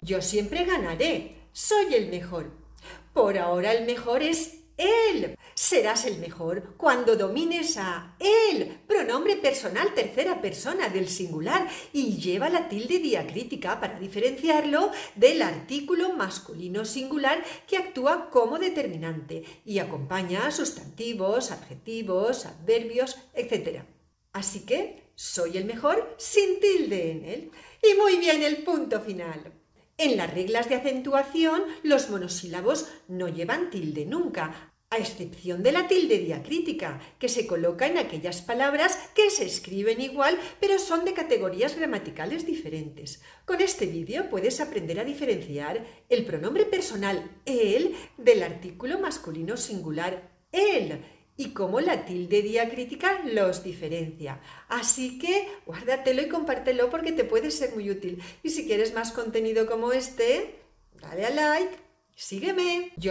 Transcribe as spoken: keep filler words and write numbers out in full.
Yo siempre ganaré. Soy el mejor. Por ahora el mejor es él. Serás el mejor cuando domines a él, pronombre personal tercera persona del singular, y lleva la tilde diacrítica para diferenciarlo del artículo masculino singular que actúa como determinante y acompaña a sustantivos, adjetivos, adverbios, etcétera. Así que soy el mejor sin tilde en él. Y muy bien, el punto final. En las reglas de acentuación, los monosílabos no llevan tilde nunca, a excepción de la tilde diacrítica, que se coloca en aquellas palabras que se escriben igual, pero son de categorías gramaticales diferentes. Con este vídeo puedes aprender a diferenciar el pronombre personal él del artículo masculino singular él, y cómo la tilde diacrítica los diferencia. Así que guárdatelo y compártelo porque te puede ser muy útil. Y si quieres más contenido como este, dale a like, sígueme. Yo